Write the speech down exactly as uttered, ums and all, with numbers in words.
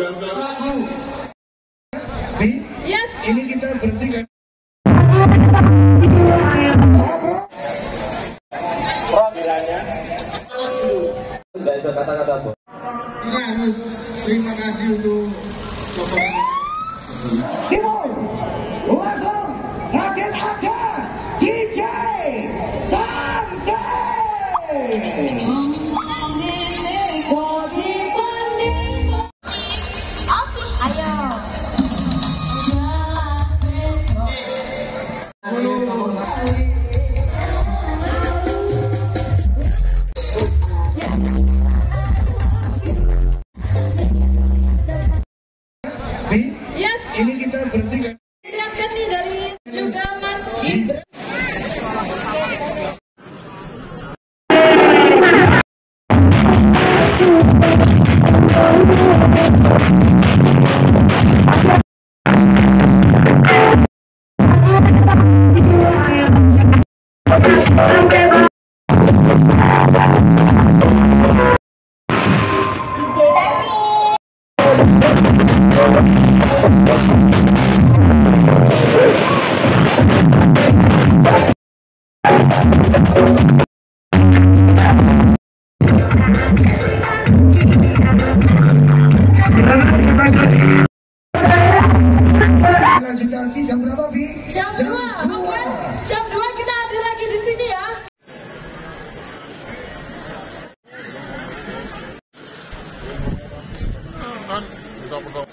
lagu. Yes. Ini kita berhenti kan? Kiranya nggak bisa kata-kata bu. Kita harus terima kasih untuk Bapak Timur. Langsung hadir ada D J Dante. Ayo. Yes. Ini kita berhenti kan? Lihatkan nih dari juga Mas Gibran. Lanjut lagi jam berapa, Bi? Jam dua. Oke. Jam dua kita hadir lagi di sini ya.